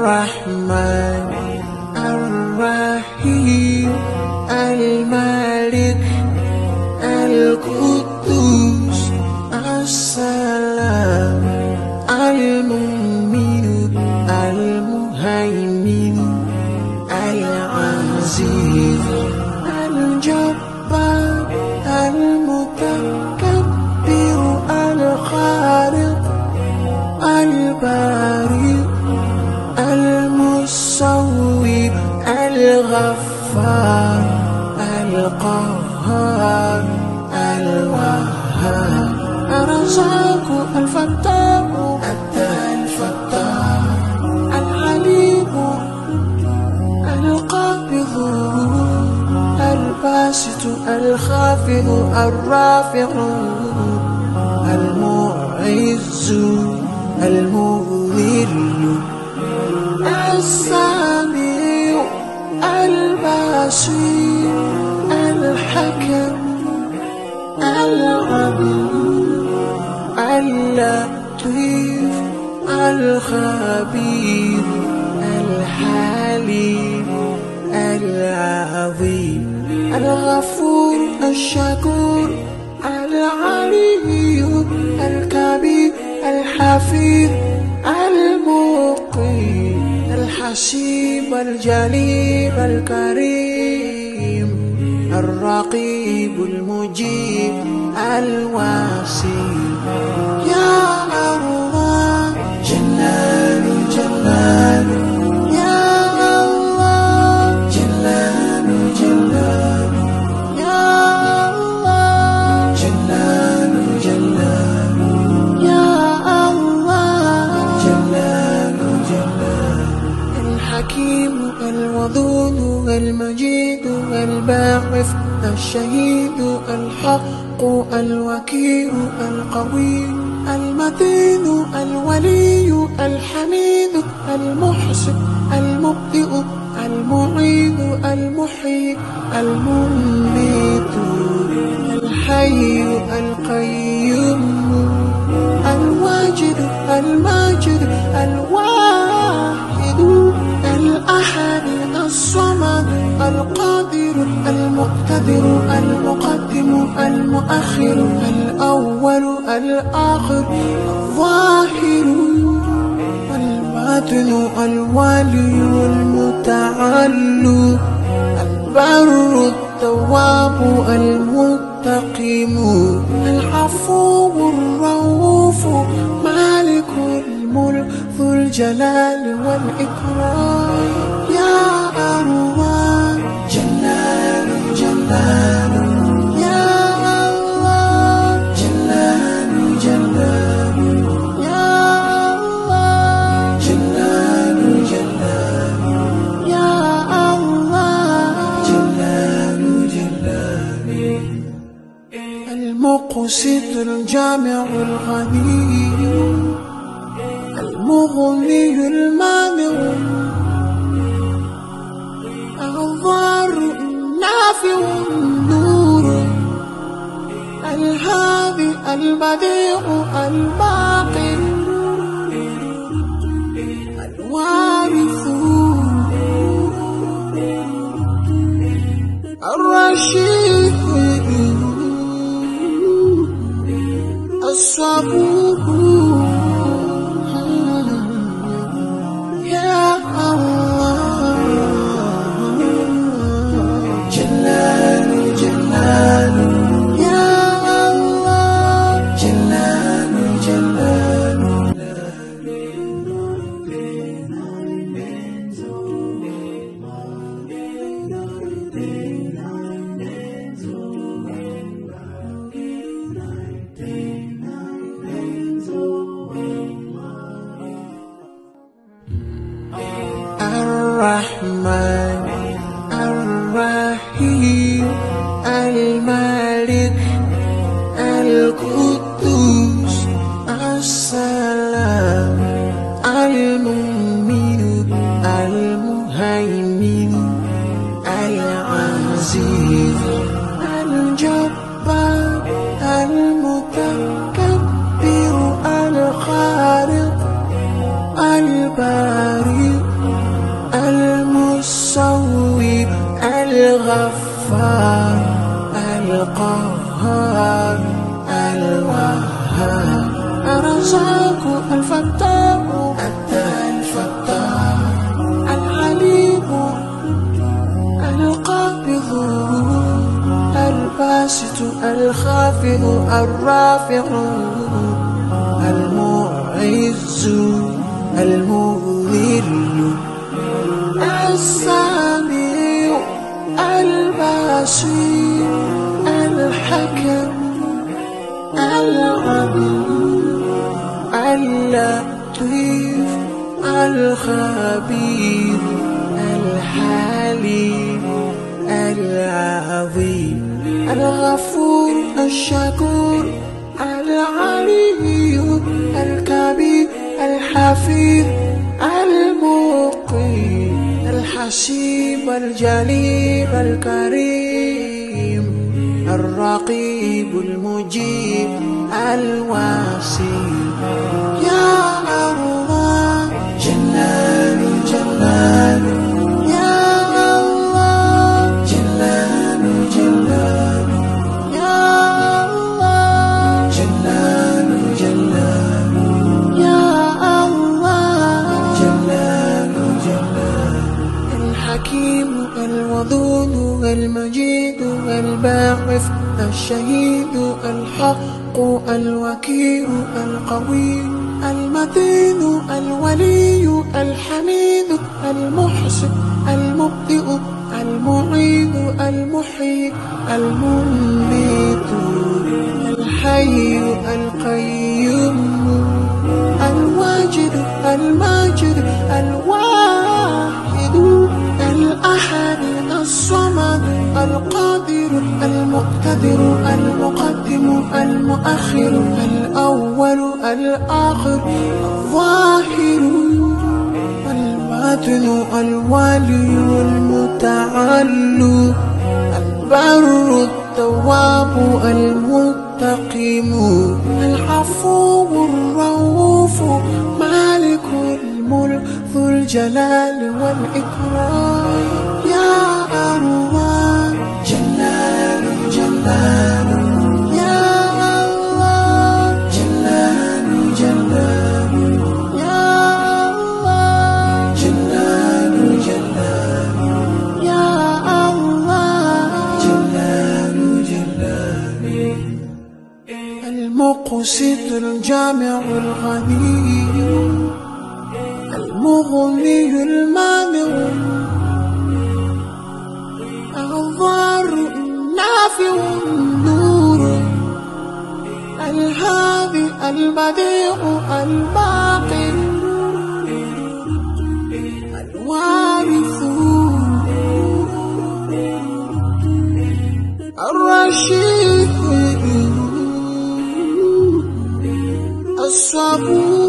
الرحمن الرحيم الملك القدوس السلام المؤمن المهيمن العزيز الجبار المتكبر الخالق البارئ المصور الغفار القهار الوهاب الرزاق الفتاح الفتاح العليم القابض الباسط الخافض الرافع المعز المذل السميع البصير الحكم العليم اللطيف الخبير الحليم العظيم الغفور الشكور العلي الكبير الحفيظ المقيم الحسيب الجليل الكريم الرقيب المجيب الواسع يا الله جلال جلال يا الله جلال جلال يا الله جلال جلال يا الله جلال جلال الحكيم الودود المجيد الباعث الشهيد الحق الوكيل القوي المتين الولي الحميد المحسن المبدئ المعيد المحيي المميت الحي القيوم الواجد الماجد الواحد الأحد الصمد القادر المقتدر المقدم المؤخر الأول الآخر الظاهر الباطن الوالي المتعالي البر التواب المتقيم العفو الرؤوف مالك الملك ذو الجلال والإكرام يا الله جلال جلال يا الله جلال جلال يا الله جلال جلال يا الله جلال جلال المقسط الجامع الغني المغني المانع الضار النافع النور الهادي البديع الباقي الوارث الرشيد الصبور يا الله جلال جلال يا الله جلال جلال الرحمن الرحيم الملك القدوس السلام المؤمن المهيمن العزيز الجبار المتكبر الخالق البارئ القهار الوهاب الرزاق الفتاح الفتاح العليم القابض الباسط الخافض الرافع المعز المذل السميع البصير الحكم العليم اللطيف الخبير الحليم العظيم الغفور الشكور العلي الكبير الحفيظ المقيم الحسيب الجليل الكريم الرقيب المجيب الواسع يا الله جلال جلال يا الله جلال جلال يا الله جلال جلال يا الله جلال جلال الحكيم الودود المجيد الباعث الشهيد الحق الوكيل القوي المتين الولي الحميد المحسن المبدئ المعيد المحيي المميت الحي القيوم الواجد الماجد الواحد الأحد الصمد القادر المقتدر المقدم المؤخر الأول الآخر الظاهر الباطن الوالي المتعالي البر التواب المنتقم العفو الرؤوف مالك الملك ذو الجلال والإكرام يا الله جلال جلال يا الله جلال جلال يا الله جلال جلال يا الله جلال جلال المقسط الجامع الغني المغني المانع الضار النافع النور الهادي البديع الباقي الوارث الرشيد الصبور